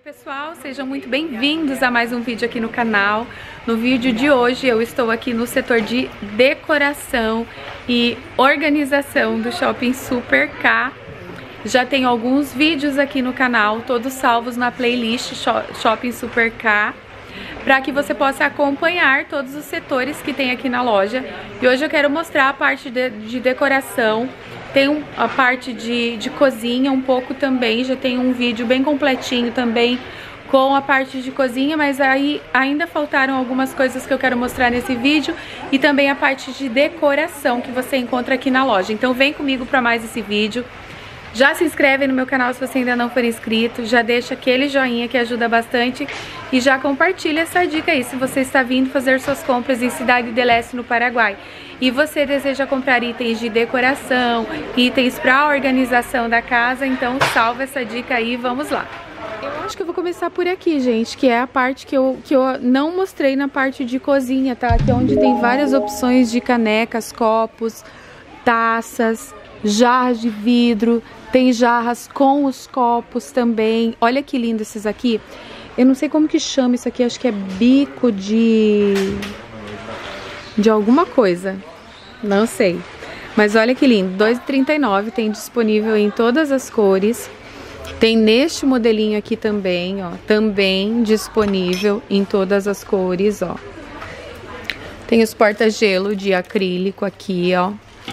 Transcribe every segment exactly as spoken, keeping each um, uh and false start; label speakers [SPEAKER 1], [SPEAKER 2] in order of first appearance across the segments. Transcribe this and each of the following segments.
[SPEAKER 1] Pessoal, sejam muito bem-vindos a mais um vídeo aqui no canal. No vídeo de hoje eu estou aqui no setor de decoração e organização do Shopping Super K. Já tenho alguns vídeos aqui no canal, todos salvos na playlist Shopping Super K, para que você possa acompanhar todos os setores que tem aqui na loja. E hoje eu quero mostrar a parte de, de decoração. Tem um, a parte de, de cozinha um pouco também, já tem um vídeo bem completinho também com a parte de cozinha, mas aí ainda faltaram algumas coisas que eu quero mostrar nesse vídeo e também a parte de decoração que você encontra aqui na loja. Então vem comigo para mais esse vídeo. Já se inscreve no meu canal se você ainda não for inscrito, já deixa aquele joinha que ajuda bastante e já compartilha essa dica aí se você está vindo fazer suas compras em Cidade del Este, no Paraguai. E você deseja comprar itens de decoração, itens para organização da casa, então salva essa dica aí e vamos lá. Eu acho que eu vou começar por aqui, gente, que é a parte que eu, que eu não mostrei na parte de cozinha, tá? Aqui é onde tem várias opções de canecas, copos, taças, jarras de vidro, tem jarras com os copos também. Olha que lindo esses aqui. Eu não sei como que chama isso aqui, acho que é bico de... de alguma coisa, não sei, mas olha que lindo, dois reais e trinta e nove centavos, tem disponível em todas as cores, tem neste modelinho aqui também, ó, também disponível em todas as cores, ó. Tem os porta-gelo de acrílico aqui, ó.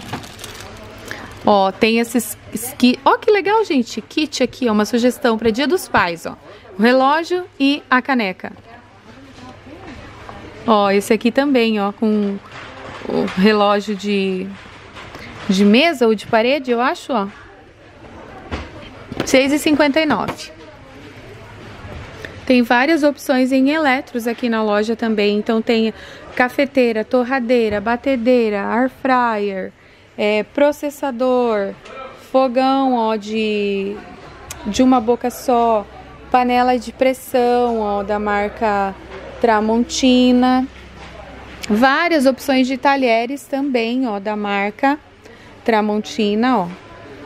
[SPEAKER 1] Ó, tem esses que, ó, que legal, gente, kit aqui, ó, uma sugestão para Dia dos Pais, ó, o relógio e a caneca. Ó, esse aqui também, ó, com o relógio de, de mesa ou de parede, eu acho, ó. seis reais e cinquenta e nove centavos. Tem várias opções em eletros aqui na loja também. Então tem cafeteira, torradeira, batedeira, air fryer, é, processador, fogão, ó, de, de uma boca só, panela de pressão, ó, da marca Tramontina, várias opções de talheres também, ó, da marca Tramontina, ó.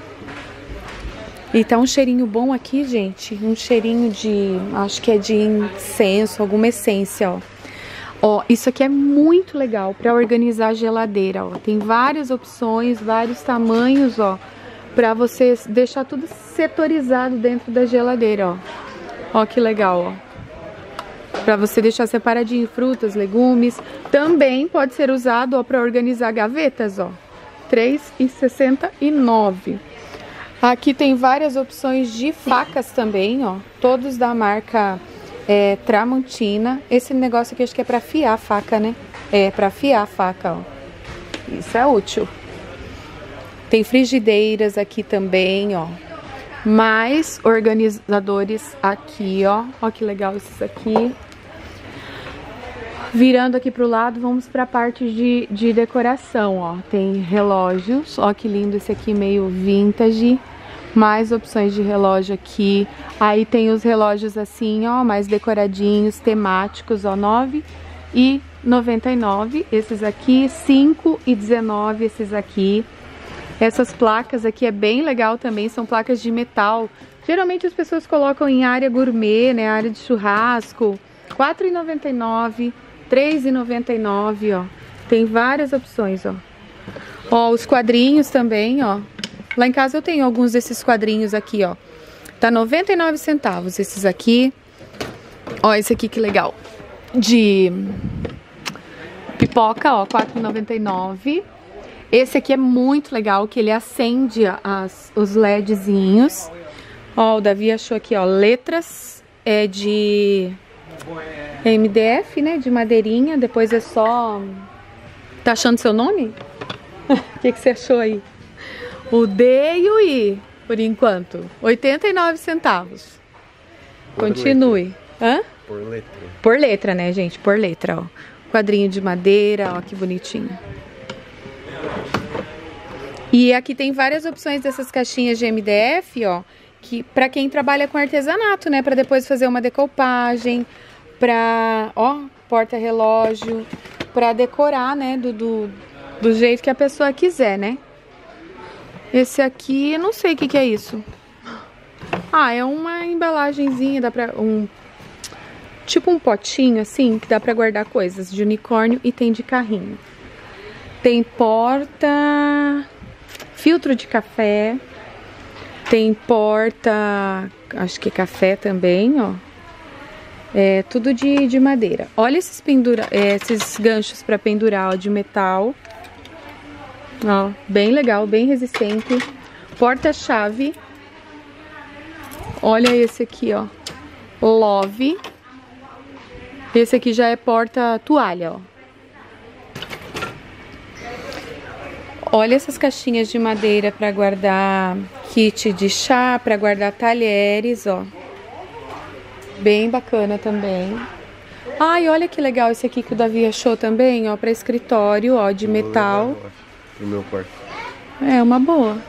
[SPEAKER 1] E tá um cheirinho bom aqui, gente, um cheirinho de, acho que é de incenso, alguma essência, ó. Ó, isso aqui é muito legal para organizar a geladeira, ó. Tem várias opções, vários tamanhos, ó, para você deixar tudo setorizado dentro da geladeira, ó. Ó que legal, ó. Para você deixar separadinho frutas, legumes. Também pode ser usado para organizar gavetas, ó. três reais e sessenta e nove centavos. Aqui tem várias opções de facas também, ó. Todos da marca é, Tramontina. Esse negócio aqui acho que é para afiar a faca, né? É, para afiar a faca, ó. Isso é útil. Tem frigideiras aqui também, ó. Mais organizadores aqui, ó. Ó que legal esses aqui. Virando aqui pro lado, vamos pra parte de, de decoração, ó. Tem relógios, ó que lindo esse aqui, meio vintage. Mais opções de relógio aqui. Aí tem os relógios assim, ó, mais decoradinhos, temáticos, ó, nove reais e noventa e nove centavos. Esses aqui, cinco reais e dezenove centavos esses aqui. Essas placas aqui é bem legal também, são placas de metal. Geralmente as pessoas colocam em área gourmet, né, área de churrasco. quatro reais e noventa e nove centavos. três reais e noventa e nove centavos, ó. Tem várias opções, ó. Ó, os quadrinhos também, ó. Lá em casa eu tenho alguns desses quadrinhos aqui, ó. Tá noventa e nove centavos esses aqui. Ó, esse aqui que legal. De pipoca, ó, quatro reais e noventa e nove centavos. Esse aqui é muito legal, que ele acende as, os LEDzinhos. Ó, o Davi achou aqui, ó, letras é de M D F, né, de madeirinha. Depois é só... Tá achando seu nome? O que que você achou aí? O D e o I, por enquanto. oitenta e nove centavos. Por Continue. Letra. Hã?
[SPEAKER 2] Por letra.
[SPEAKER 1] Por letra, né, gente? Por letra, ó. Quadrinho de madeira, ó, que bonitinho. E aqui tem várias opções dessas caixinhas de M D F, ó, que para quem trabalha com artesanato, né, para depois fazer uma decoupagem, para, ó, porta-relógio, para decorar, né, do, do, do jeito que a pessoa quiser, né. Esse aqui, eu não sei o que que é isso. Ah, é uma embalagenzinha, dá pra... Um, tipo um potinho assim, que dá pra guardar coisas de unicórnio e tem de carrinho. Tem porta... Filtro de café. Tem porta... Acho que é café também, ó. É tudo de, de madeira. Olha esses, pendura, é, esses ganchos pra pendurar, ó, de metal. Ó, bem legal, bem resistente. Porta-chave. Olha esse aqui, ó. Love. Esse aqui já é porta-toalha, ó. Olha essas caixinhas de madeira para guardar kit de chá, para guardar talheres, ó. Bem bacana também. Ai, olha que legal esse aqui que o Davi achou também, ó, para escritório, ó, de metal.
[SPEAKER 2] No meu quarto.
[SPEAKER 1] É uma boa.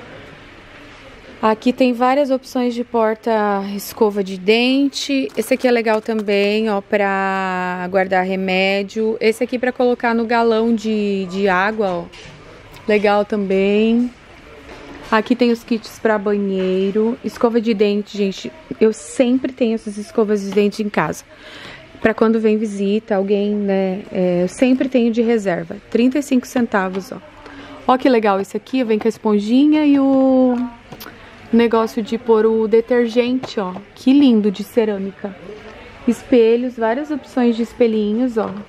[SPEAKER 1] Aqui tem várias opções de porta escova de dente. Esse aqui é legal também, ó, para guardar remédio. Esse aqui para colocar no galão de, de água, ó. Legal também. Aqui tem os kits para banheiro. Escova de dente, gente. Eu sempre tenho essas escovas de dente em casa. Para quando vem visita, alguém, né? É, eu sempre tenho de reserva. trinta e cinco centavos, ó. Ó que legal esse aqui. Vem com a esponjinha e o negócio de pôr o detergente, ó. Que lindo, de cerâmica. Espelhos, várias opções de espelhinhos, ó.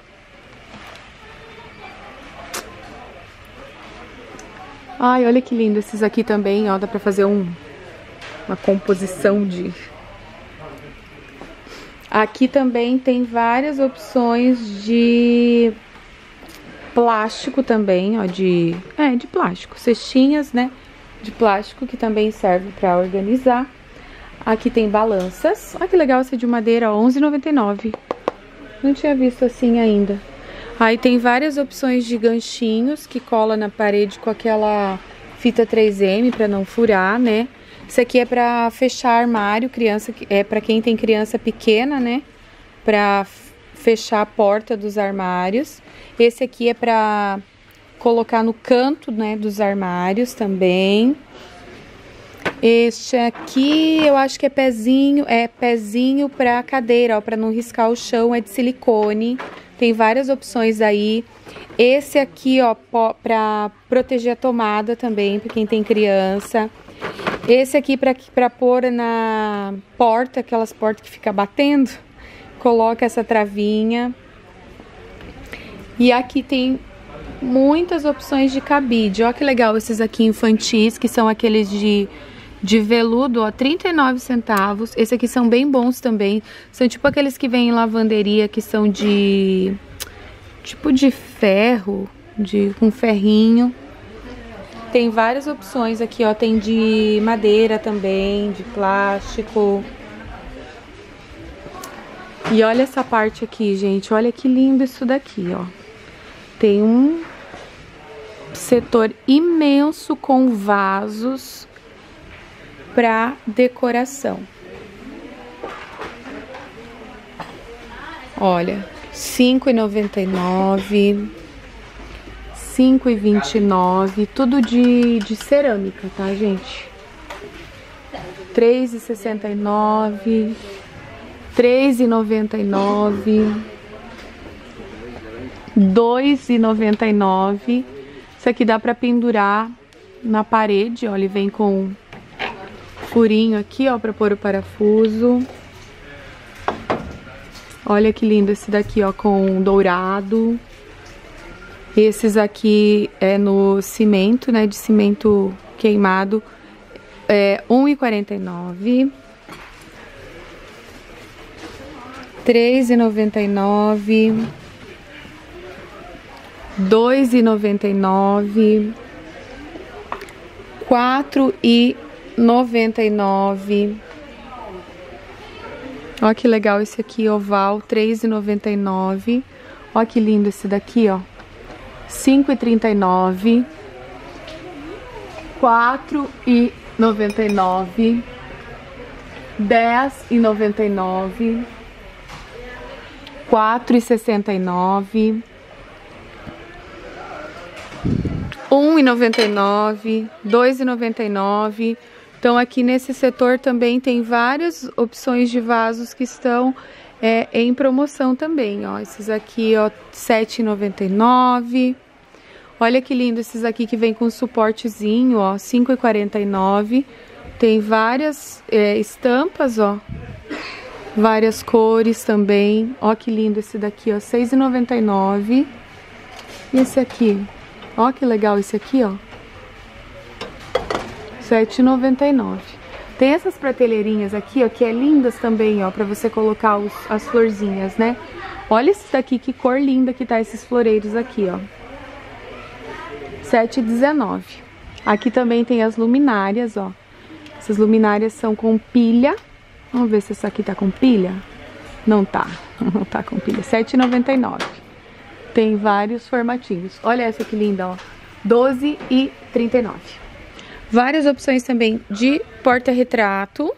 [SPEAKER 1] Ai, olha que lindo esses aqui também, ó. Dá pra fazer um, uma composição de... Aqui também tem várias opções de plástico também, ó. De... É, de plástico. Cestinhas, né? De plástico que também serve pra organizar. Aqui tem balanças. Olha que legal essa de madeira, onze e noventa e nove. Não tinha visto assim ainda. Aí tem várias opções de ganchinhos que cola na parede com aquela fita três M para não furar, né? Isso aqui é para fechar armário, criança, é para quem tem criança pequena, né? Para fechar a porta dos armários. Esse aqui é para colocar no canto, né, dos armários também. Este aqui eu acho que é pezinho, é pezinho para cadeira, ó, para não riscar o chão, é de silicone. Tem várias opções aí. Esse aqui, ó, pra proteger a tomada também, pra quem tem criança. Esse aqui pra, pra pôr na porta, aquelas portas que fica batendo. Coloca essa travinha. E aqui tem muitas opções de cabide. Ó que legal esses aqui infantis, que são aqueles de... de veludo, ó, trinta e nove centavos. Esses aqui são bem bons também. São tipo aqueles que vêm em lavanderia, que são de... tipo de ferro, de com ferrinho. Tem várias opções aqui, ó. Tem de madeira também, de plástico. E olha essa parte aqui, gente. Olha que lindo isso daqui, ó. Tem um setor imenso com vasos para decoração. Olha, cinco e noventa e nove, cinco e vinte e nove, tudo de, de cerâmica, tá, gente? três e sessenta e nove, três e noventa e nove, dois e noventa e nove. Isso aqui dá para pendurar na parede, ó, ele vem com furinho aqui, ó, pra pôr o parafuso. Olha que lindo esse daqui, ó, com dourado. Esses aqui é no cimento, né, de cimento queimado, é um e quarenta e nove. três e noventa e nove. dois e noventa e nove. quatro e noventa e nove. Ó que legal esse aqui, oval, três e noventa e nove. Ó que lindo esse daqui, ó. cinco e trinta e nove. quatro e noventa e nove. dez e noventa e nove. quatro e sessenta e nove. um e noventa e nove, dois e noventa e nove, Então aqui nesse setor também tem várias opções de vasos que estão é, em promoção também, ó. Esses aqui, ó, sete e noventa e nove. Olha que lindo esses aqui que vem com suportezinho, ó, cinco e quarenta e nove. Tem várias é, estampas, ó. Várias cores também. Ó que lindo esse daqui, ó, seis e noventa e nove. E esse aqui, ó que legal esse aqui, ó, sete e noventa e nove. Tem essas prateleirinhas aqui, ó, que é lindas também, ó, pra você colocar os, as florzinhas, né? Olha esse daqui, que cor linda que tá esses floreiros aqui, ó. sete e dezenove. Aqui também tem as luminárias, ó. Essas luminárias são com pilha. Vamos ver se essa aqui tá com pilha. Não tá, não tá com pilha. sete e noventa e nove. Tem vários formatinhos. Olha essa que linda, ó. doze e trinta e nove. Várias opções também de porta-retrato.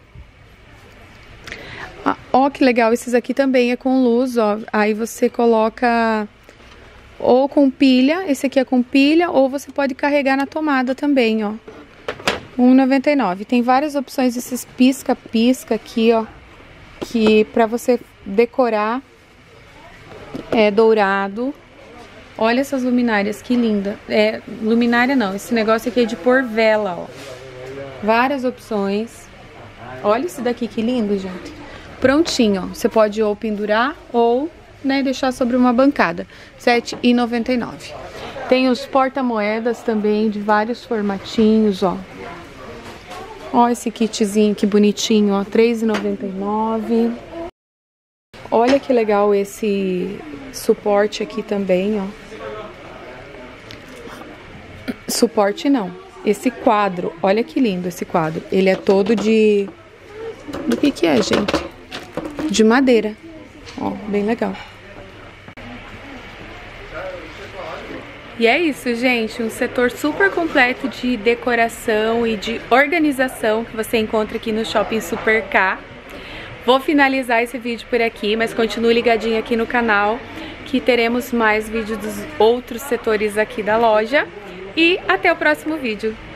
[SPEAKER 1] Ah, ó que legal, esses aqui também é com luz, ó. Aí você coloca ou com pilha, esse aqui é com pilha, ou você pode carregar na tomada também, ó. um e noventa e nove. Tem várias opções desses pisca-pisca aqui, ó, que pra você decorar é dourado. Olha essas luminárias, que linda. É, luminária não, esse negócio aqui é de pôr vela, ó. Várias opções. Olha esse daqui, que lindo, gente. Prontinho, ó. Você pode ou pendurar ou, né, deixar sobre uma bancada. sete e noventa e nove. Tem os porta-moedas também, de vários formatinhos, ó. Ó esse kitzinho, que bonitinho, ó. três e noventa e nove. Olha que legal esse suporte aqui também, ó. Suporte não, esse quadro, olha que lindo esse quadro. Ele é todo de... do que que é, gente? De madeira. Ó, bem legal. E é isso, gente, um setor super completo de decoração e de organização que você encontra aqui no Shopping Super K. Vou finalizar esse vídeo por aqui, mas continue ligadinho aqui no canal, que teremos mais vídeos dos outros setores aqui da loja. E até o próximo vídeo.